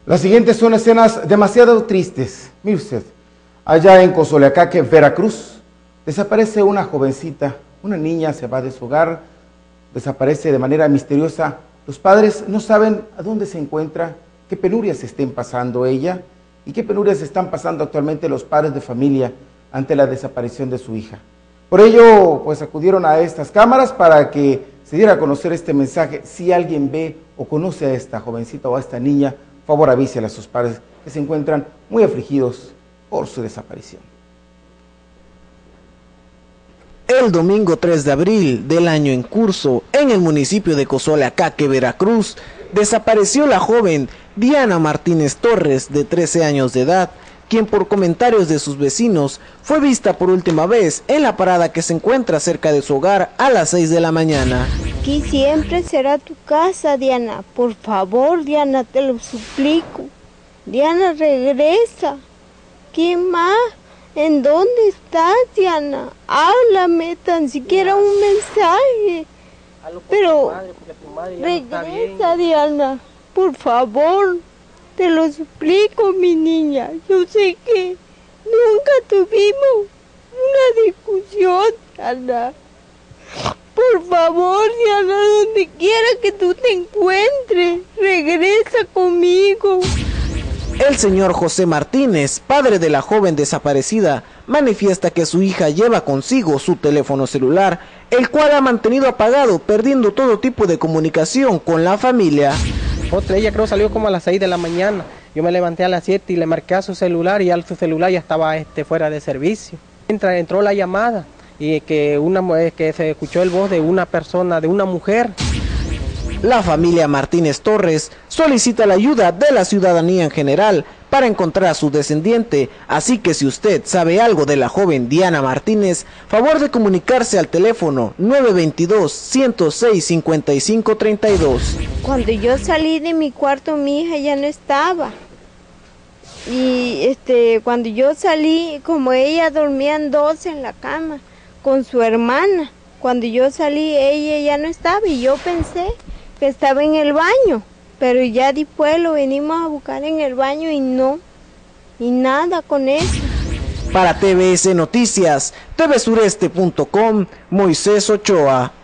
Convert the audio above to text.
Las siguientes son escenas demasiado tristes. Mire usted, allá en Cozoleacaque, Veracruz, desaparece una jovencita, una niña se va de su hogar, desaparece de manera misteriosa. Los padres no saben a dónde se encuentra, qué penurias estén pasando ella y qué penurias están pasando actualmente los padres de familia ante la desaparición de su hija. Por ello, pues acudieron a estas cámaras para que se diera a conocer este mensaje. Si alguien ve o conoce a esta jovencita o a esta niña, por favor avísele a sus padres que se encuentran muy afligidos por su desaparición. El domingo 3 de abril del año en curso, en el municipio de Cozoleacaque, Veracruz, desapareció la joven Diana Martínez Torres, de 13 años de edad, quien por comentarios de sus vecinos fue vista por última vez en la parada que se encuentra cerca de su hogar a las 6 de la mañana. Aquí siempre será tu casa, Diana. Por favor, Diana, te lo suplico. Diana, regresa. ¿Quién más? ¿En dónde estás, Diana? Háblame, tan siquiera un mensaje. Pero regresa, Diana, por favor. Te lo suplico, mi niña. Yo sé que nunca tuvimos una discusión, Diana. Por favor, Diana, donde quiera que tú te encuentres, regresa conmigo. El señor José Martínez, padre de la joven desaparecida, manifiesta que su hija lleva consigo su teléfono celular, el cual ha mantenido apagado, perdiendo todo tipo de comunicación con la familia. Ella creo salió como a las 6 de la mañana. Yo me levanté a las 7 y le marqué a su celular y su celular ya estaba fuera de servicio. Entró la llamada y que se escuchó el voz de una persona, de una mujer. La familia Martínez Torres solicita la ayuda de la ciudadanía en general para encontrar a su descendiente, así que si usted sabe algo de la joven Diana Martínez, favor de comunicarse al teléfono 922-106-5532. Cuando yo salí de mi cuarto, mi hija ya no estaba. Y cuando yo salí, como ella dormían dos en la cama con su hermana, cuando yo salí ella ya no estaba y yo pensé que estaba en el baño, pero ya después lo venimos a buscar en el baño y no, y nada con eso. Para TVS Noticias, tvsureste.com, Moisés Ochoa.